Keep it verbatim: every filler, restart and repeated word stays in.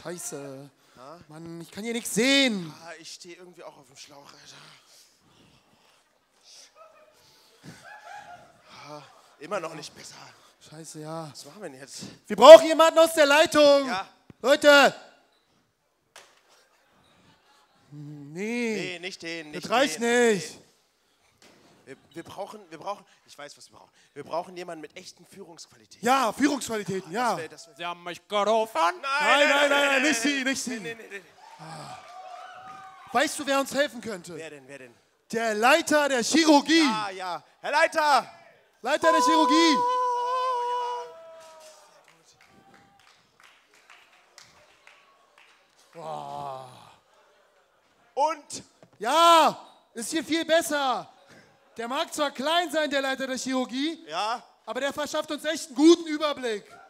scheiße. Ha? Mann, ich kann hier nichts sehen. Ah, ich stehe irgendwie auch auf dem Schlauch, Alter. Ah, immer noch nicht besser. Scheiße, ja. Was machen wir denn jetzt? Wir brauchen jemanden aus der Leitung. Ja. Leute. Nee. Nee, nicht den. Nicht das reicht den, nicht. Den. Wir, wir brauchen, wir brauchen, ich weiß, was wir brauchen. Wir brauchen jemanden mit echten Führungsqualitäten. Ja, Führungsqualitäten, ja. Das wär, das wär Sie haben mich gerufen. Nein, nein, nein, nein, nicht sie, nicht sie. Nee, nee, nee. Weißt du, wer uns helfen könnte? Wer denn, wer denn? Der Leiter der Chirurgie. Ah, ja. Herr Leiter! Leiter der Chirurgie. Und? Ja, ist hier viel besser. Der mag zwar klein sein, der Leiter der Chirurgie, Ja? aber der verschafft uns echt einen guten Überblick.